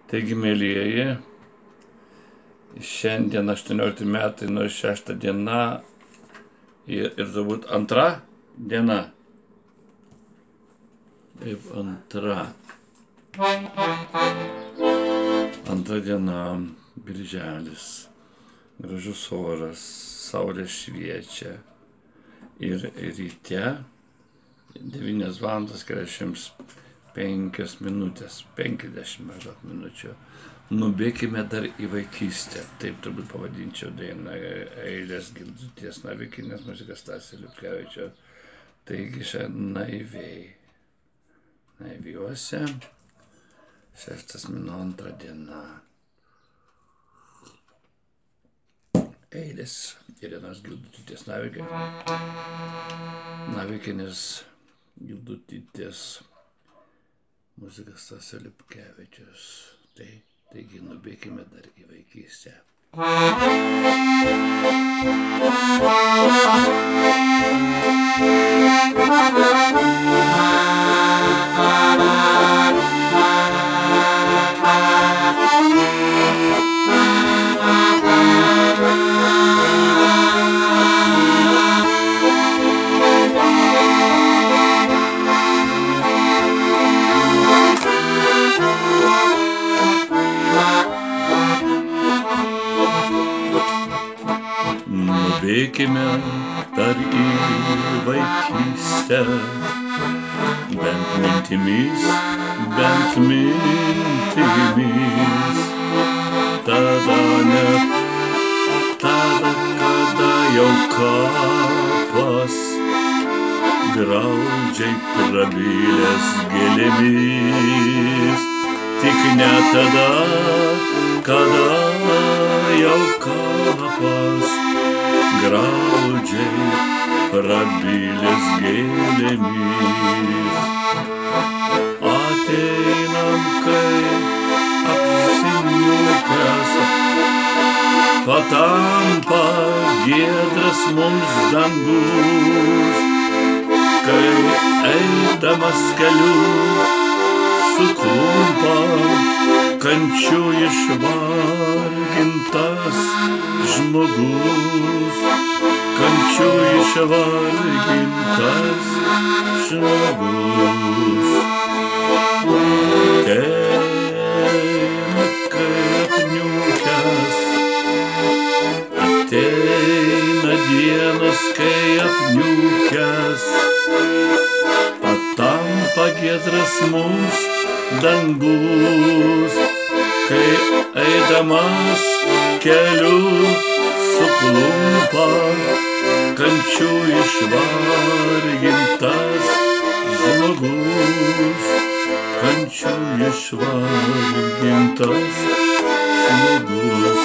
Taigi, mėlyjeji, šiandien 18 metai nuo 6 diena ir turbūt antra diena. Taip, antra diena, birželis, gražus oras, saulė šviečia ir ryte 9:45 minutės, 50 maždaug minučių. Nubėkime dar į vaikystę, taip turbūt pavadinčiau dainą, eilės Gilduties navikinės muzikas Stasio Liupkevičio. Taigi šiandien naiviuose, 6 mėnuo 2 diena. Eilės Irenos Gildutytės navikinės Gildutytės muzikas Stasio Liupkevičius. Taigi nubėkime dar į vaikystę. Nubėkime dar į vaikystę, bent mintimis, tada, kada jau kapas graudžiai prabilęs gėlėmis, tik ne tada, kada jau kapas graudžiai prabilęs gėlėmis. Ateinam, kai apsiniukęs patampa giedras mums dangus, kai eidamas keliu suklumpa kančių išvargintas žmogus, kančių išvargintas žmogus. Ateina, kai apniukęs, ateina dienos, kai apniukęs patampa giedras mums dangus, kai eidamas keliu suklumpa kančių išvargintas žmogus, kančių išvargintas žmogus.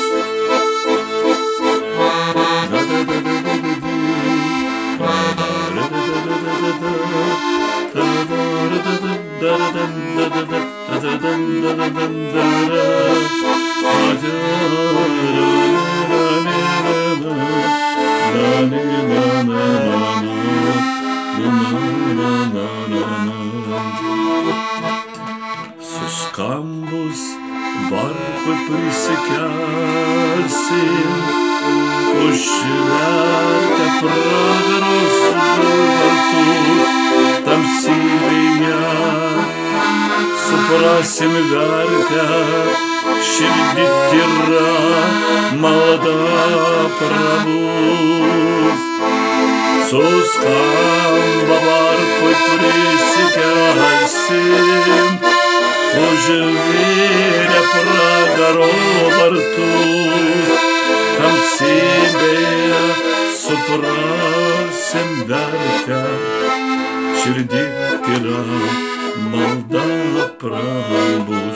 Suskambus varpui prisikelsim, užvertę pragarus vartus tamsybėje, suprasim vertę, širdį tyra malda prabus. Suskamba varpui prisikelsim, užvėrę pragaro vartus tamsybėje, suprasim vertę, širdį tyra malda prabus.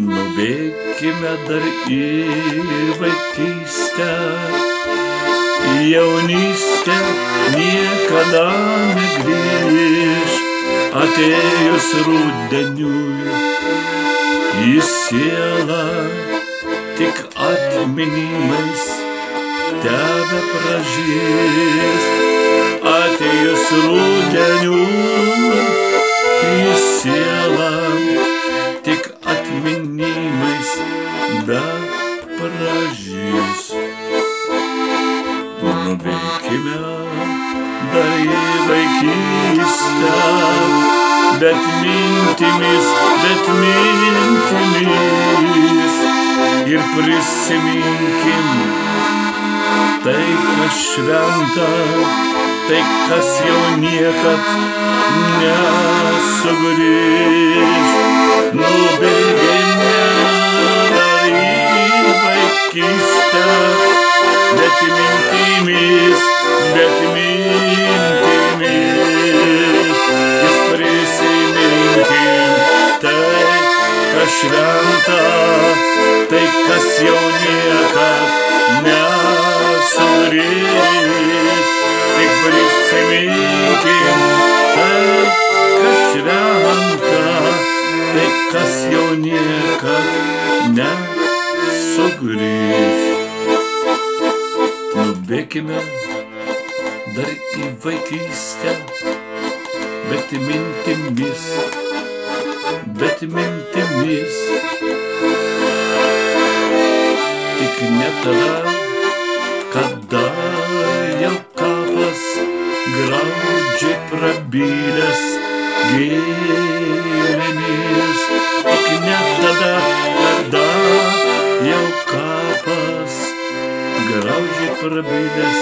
Nubėkime dar į vaikystę, į jaunystė niekada negrįž, atėjus rudeniui į sielą tik atminimais tebe pražys. Atėjus rudeniui į sielą tik atminimais be pražys. Nubėkime dar į vaikystę, bet mintimis, ir prisiminkim tai, kas šventa, tai, kas jau niekad nesugrįž. Nubėgime dar į vaikystę, bet mintimis, vis prisiminkim tai, kas šventa, tai, kas jau niekad nesugrįž. Tik prisiminkim tai, kas šventa, tai, kas jau niekad nesugrįž. Nubėkime dar į vaikystę, bet mintimis, tik ne tada, kada jau kapas graudžiai prabylęs gėlėmis. Tik ne tada, kada jau kapas graudžiai prabylęs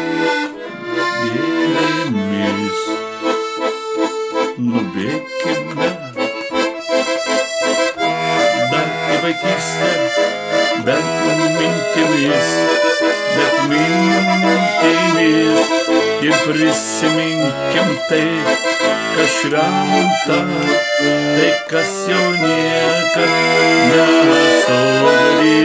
gėlėmis. Nubėkime dar į vaikystę, bet mintimis, ir prisiminkim tai, kas šventa, tai, kas jau niekad nesugrįž.